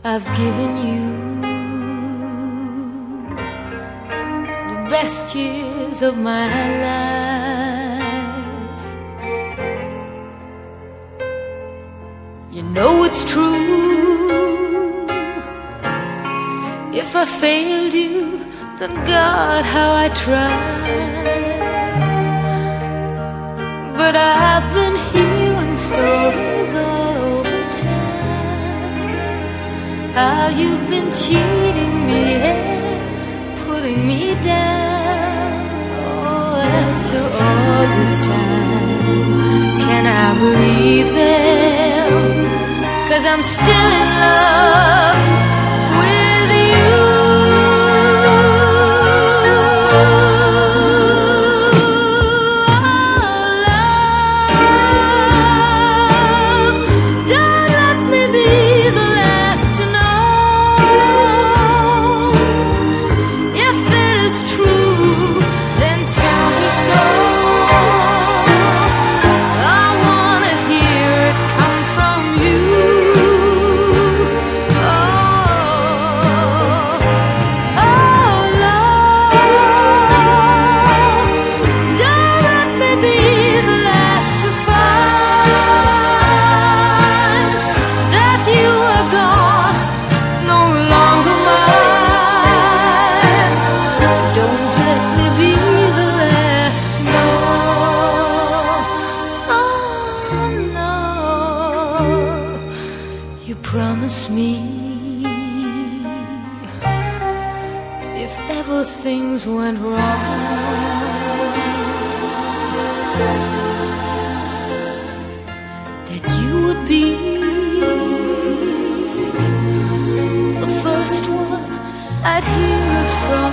I've given you the best years of my life. You know it's true. If I failed you, then God, how I tried. But I've been hearing stories all over town, how you've been cheating me and putting me down. Oh, after all this time, can I believe them? 'Cause I'm still in love with you. Promise me, if ever things went wrong, that you would be the first one I'd hear it from.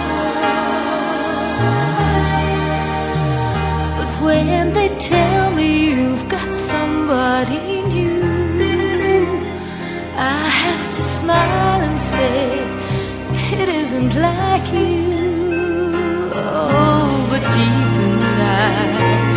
But when they tell me you've got somebody new, I have to smile and say, it isn't like you. Oh, but deep inside